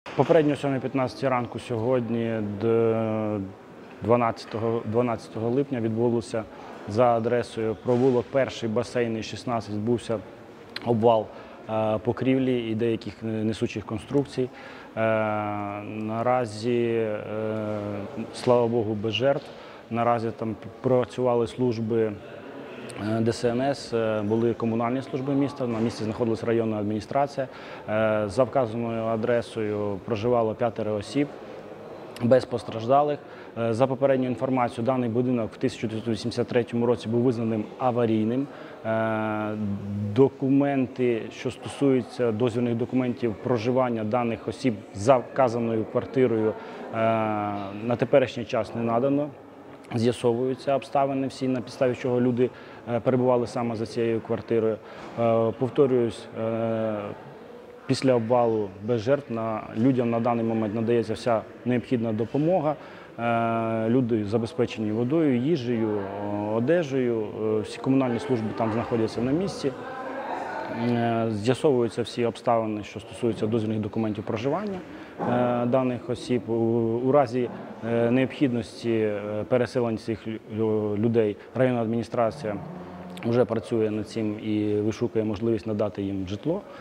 Попередньо о 7:15 ранку сьогодні, 12 липня, відбулося за адресою провулок Перший, Басейний, 16, відбувся обвал покрівлі і деяких несучих конструкцій. Наразі, слава Богу, без жертв. Наразі там працювали служби ДСНС, були комунальні служби міста, на місці знаходилась районна адміністрація. За вказаною адресою проживало 5 осіб, без постраждалих. За попередньою інформацією, даний будинок в 1983 році був визнаним аварійним. Документи, що стосуються дозвільних документів проживання даних осіб за вказаною квартирою, на теперішній час не надано. З'ясовуються обставини всі, на підставі чого люди перебували саме за цією квартирою. Повторююсь, після обвалу без жертв людям на даний момент надається вся необхідна допомога. Люди забезпечені водою, їжею, одежею. Всі комунальні служби там знаходяться на місці. З'ясовуються всі обставини, що стосуються дозвільних документів проживання даних осіб. У разі необхідності переселення цих людей районна адміністрація вже працює над цим і вишукує можливість надати їм житло.